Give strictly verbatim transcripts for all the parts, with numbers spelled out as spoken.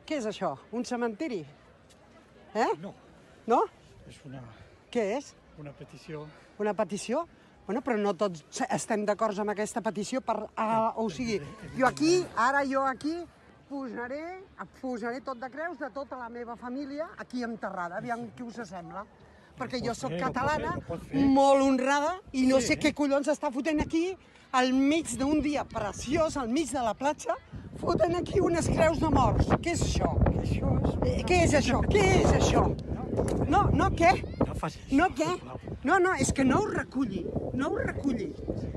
Què és això? Un cementiri? Eh? No. No? És una... Què és? Una petició. Una petició? Bueno, però no tots estem d'acord amb aquesta petició per... Ah, o sigui, jo aquí, ara jo aquí, posaré, posaré tot de creus de tota la meva família aquí enterrada, aviam què us sembla. Perquè jo sóc catalana, molt honrada, i no sé què collons està fotent aquí, al mig d'un dia preciós, al mig de la platja, fotent aquí unes creus de morts. Què és això? Què és això? Què és això? No, no, què? No, què? No, no, és que no ho reculli, no ho reculli.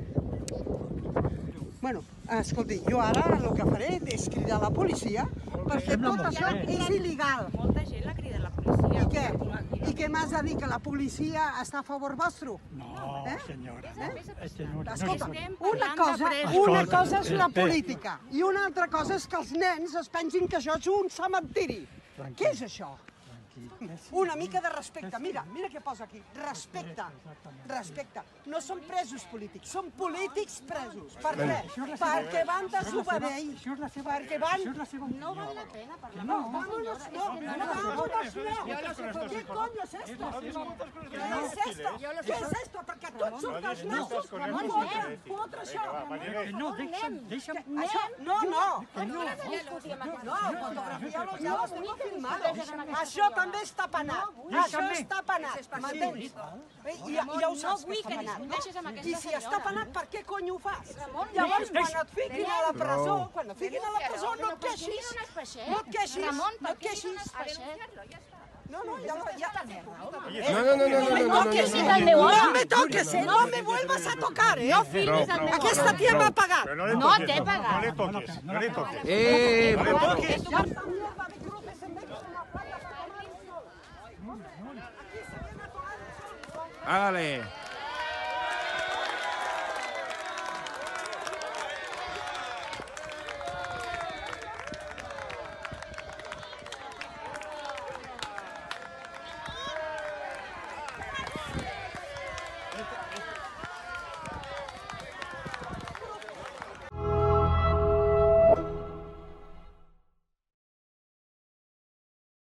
Bueno, escolti, jo ara el que faré és cridar la policia, perquè tot això és il·legal. Molta gent l'ha cridat la policia. I què? I què m'has de dir, que la policia està a favor vostre? No, senyora. Escolta, una cosa, una cosa és la política i una altra cosa és que els nens es pensin que això és un cementiri. Què és això? Una mica de respecte. Mira, mira què posa aquí. Respecte. Respecte. No són presos polítics, són polítics presos. Per què? Perquè van desobeir. Perquè van... No val la pena parlar. No, vámonos, no, no, vámonos, no. ¿Qué coño es esto? ¿Qué es esto? ¿Qué es esto? Perquè tots són els nassos. Fotre això. No, deixa'm, deixa'm. Això, no, no. No, No, fotografia ja los tengo filmados. Això també està penat. Això està penat, m'entens? I ja ho saps que està penat. I si està penat, per què cony ho fas? Llavors, quan et fiquin a la presó, quan et fiquin a la presó, no et queixis. No et queixis, no et queixis. No, no, ya... No, no, no, no, no, no toques, no me toques, no me vuelvas a tocar, eh? No filmis el meu home. Aquesta tia m'ha pagat. No t'he pagat. No le toques, no le toques. Eh, No le toques. Ya esta mierda de cruces en medio de una playa. hágale.